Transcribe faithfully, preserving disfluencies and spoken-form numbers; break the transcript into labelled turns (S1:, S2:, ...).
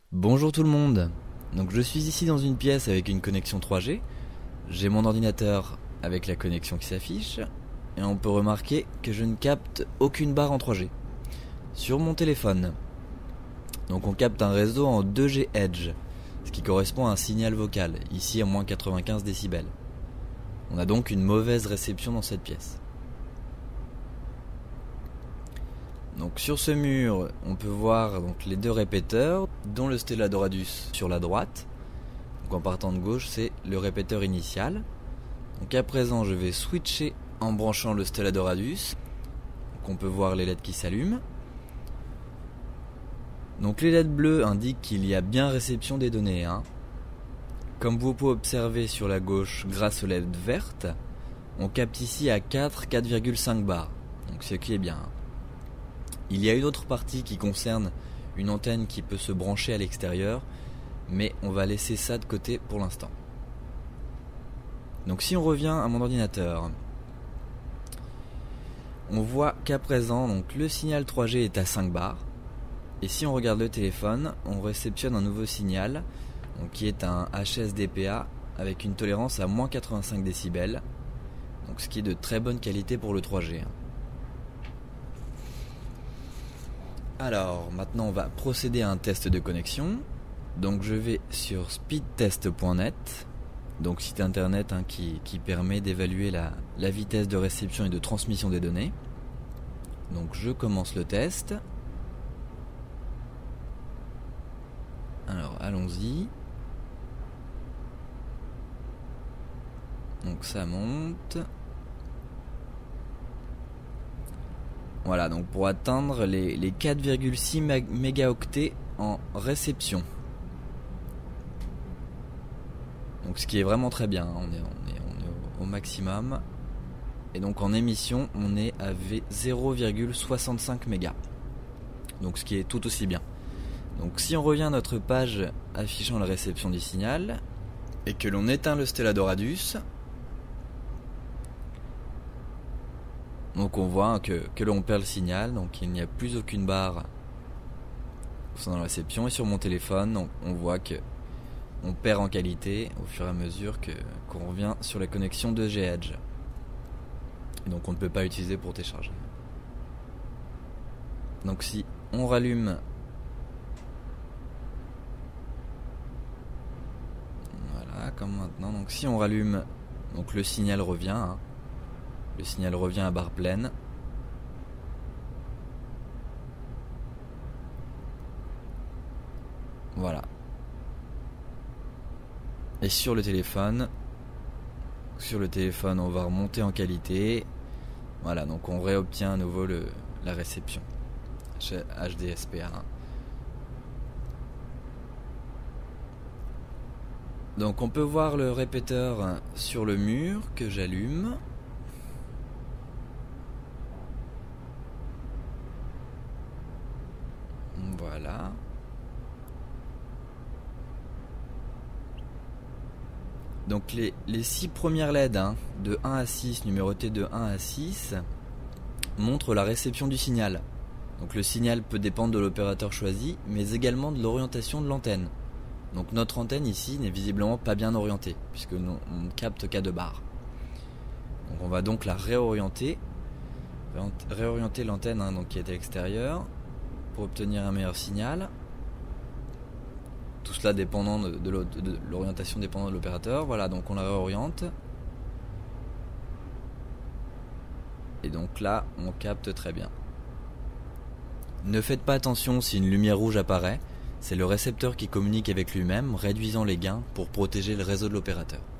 S1: Bonjour tout le monde. Donc je suis ici dans une pièce avec une connexion trois G. J'ai mon ordinateur avec la connexion qui s'affiche et on peut remarquer que je ne capte aucune barre en trois G. Sur mon téléphone, donc on capte un réseau en deux G Edge, ce qui correspond à un signal vocal, ici à moins quatre-vingt-quinze décibels. On a donc une mauvaise réception dans cette pièce. Donc sur ce mur, on peut voir donc les deux répéteurs, dont le Stella Doradus sur la droite. Donc en partant de gauche, c'est le répéteur initial. Donc à présent, je vais switcher en branchant le Stella Doradus. Donc on peut voir les L E D qui s'allument. Donc les L E D bleus indiquent qu'il y a bien réception des données. Hein. Comme vous pouvez observer sur la gauche, grâce aux L E D vertes, on capte ici à quatre, quatre virgule cinq bars. Donc ce qui est bien. Hein. Il y a une autre partie qui concerne une antenne qui peut se brancher à l'extérieur, mais on va laisser ça de côté pour l'instant. Donc si on revient à mon ordinateur, on voit qu'à présent donc, le signal trois G est à cinq bars, et si on regarde le téléphone, on réceptionne un nouveau signal donc, qui est un H S D P A avec une tolérance à moins quatre-vingt-cinq décibels, donc ce qui est de très bonne qualité pour le trois G. Alors, maintenant on va procéder à un test de connexion. Donc je vais sur speedtest point net, donc site internet hein, qui, qui permet d'évaluer la, la vitesse de réception et de transmission des données. Donc je commence le test. Alors allons-y. Donc ça monte. Voilà, donc pour atteindre les, les quatre virgule six mégaoctets en réception. Donc ce qui est vraiment très bien, on est, on est, on est au, au maximum. Et donc en émission, on est à zéro virgule soixante-cinq mégas. Donc ce qui est tout aussi bien. Donc si on revient à notre page affichant la réception du signal, et que l'on éteint le Stella Doradus, donc on voit que, que l'on perd le signal, donc il n'y a plus aucune barre dans la réception. Et sur mon téléphone, donc on voit que on perd en qualité au fur et à mesure que, qu'on revient sur la connexion deux G Edge. Et donc on ne peut pas utiliser pour télécharger. Donc si on rallume, voilà comme maintenant, donc si on rallume, donc le signal revient. Hein. Le signal revient à barre pleine. Voilà. Et sur le téléphone, sur le téléphone, on va remonter en qualité. Voilà, donc on réobtient à nouveau le, la réception H D S P A. Donc on peut voir le répéteur sur le mur que j'allume. Voilà. Donc les, les six premières L E D hein, de un à six, numérotées de un à six, montrent la réception du signal. Donc le signal peut dépendre de l'opérateur choisi, mais également de l'orientation de l'antenne. Donc notre antenne ici n'est visiblement pas bien orientée, puisque nous, on ne capte qu'à deux barres. Donc on va donc la réorienter, réorienter l'antenne hein, donc qui est à l'extérieur, pour obtenir un meilleur signal. Tout cela dépendant de, de, de l'orientation dépendant de l'opérateur. Voilà, donc on la réoriente. Et donc là, on capte très bien. Ne faites pas attention si une lumière rouge apparaît. C'est le récepteur qui communique avec lui-même, réduisant les gains pour protéger le réseau de l'opérateur.